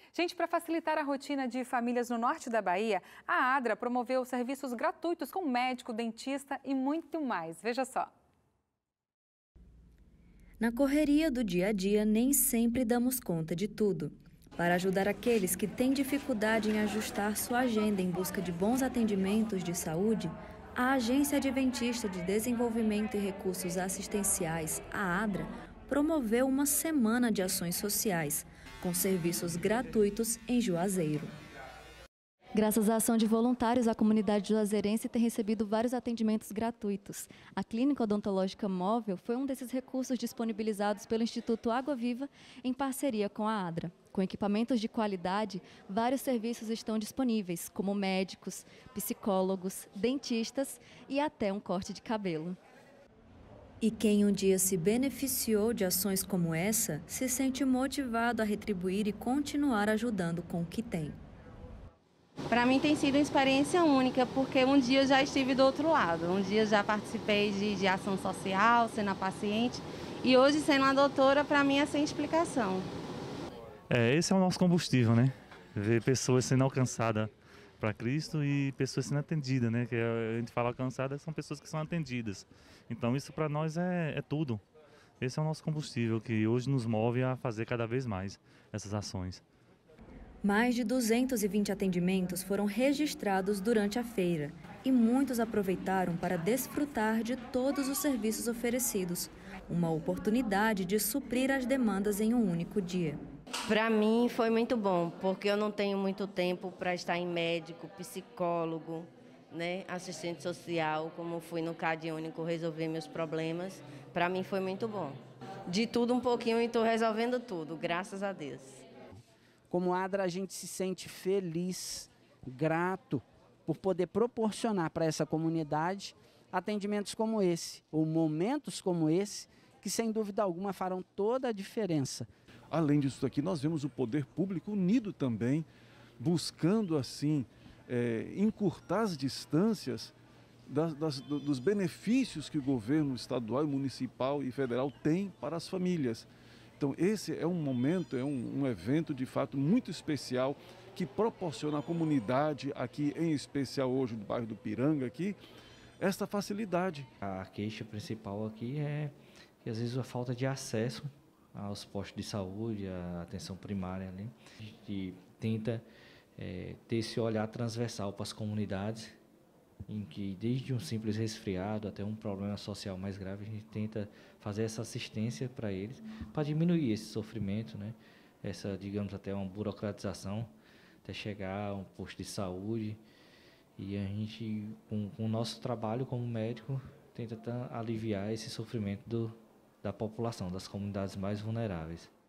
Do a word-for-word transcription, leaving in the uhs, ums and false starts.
Gente, para facilitar a rotina de famílias no norte da Bahia, a ADRA promoveu serviços gratuitos com médico, dentista e muito mais. Veja só. Na correria do dia a dia, nem sempre damos conta de tudo. Para ajudar aqueles que têm dificuldade em ajustar sua agenda em busca de bons atendimentos de saúde, a Agência Adventista de Desenvolvimento e Recursos Assistenciais, a ADRA, promoveu uma semana de ações sociais, com serviços gratuitos em Juazeiro. Graças à ação de voluntários, a comunidade juazeirense tem recebido vários atendimentos gratuitos. A Clínica Odontológica Móvel foi um desses recursos disponibilizados pelo Instituto Água Viva em parceria com a ADRA. Com equipamentos de qualidade, vários serviços estão disponíveis, como médicos, psicólogos, dentistas e até um corte de cabelo. E quem um dia se beneficiou de ações como essa, se sente motivado a retribuir e continuar ajudando com o que tem. Para mim tem sido uma experiência única, porque um dia eu já estive do outro lado. Um dia eu já participei de, de ação social, sendo a paciente, e hoje, sendo a doutora, para mim é sem explicação. É, esse é o nosso combustível, né? Ver pessoas sendo alcançadas para Cristo e pessoas sendo atendidas, né? Que a gente fala alcançadas, são pessoas que são atendidas. Então isso para nós é, é tudo. Esse é o nosso combustível que hoje nos move a fazer cada vez mais essas ações. Mais de duzentos e vinte atendimentos foram registrados durante a feira e muitos aproveitaram para desfrutar de todos os serviços oferecidos. Uma oportunidade de suprir as demandas em um único dia. Para mim foi muito bom, porque eu não tenho muito tempo para estar em médico, psicólogo, né, assistente social, como fui no CAD Único resolver meus problemas. Para mim foi muito bom. De tudo um pouquinho e estou resolvendo tudo, graças a Deus. Como ADRA, a gente se sente feliz, grato por poder proporcionar para essa comunidade atendimentos como esse, ou momentos como esse, que sem dúvida alguma farão toda a diferença. Além disso aqui, nós vemos o poder público unido também, buscando assim é, encurtar as distâncias das, das, dos benefícios que o governo estadual, municipal e federal tem para as famílias. Então esse é um momento, é um, um evento de fato muito especial que proporciona à comunidade aqui, em especial hoje no bairro do Piranga, aqui, esta facilidade. A queixa principal aqui é que às vezes a falta de acesso aos postos de saúde, à atenção primária ali. A gente tenta é, ter esse olhar transversal para as comunidades, em que desde um simples resfriado até um problema social mais grave, a gente tenta fazer essa assistência para eles, para diminuir esse sofrimento, né? Essa, digamos, até uma burocratização, até chegar a um posto de saúde. E a gente, com, com o nosso trabalho como médico, tenta aliviar esse sofrimento do, da população, das comunidades mais vulneráveis.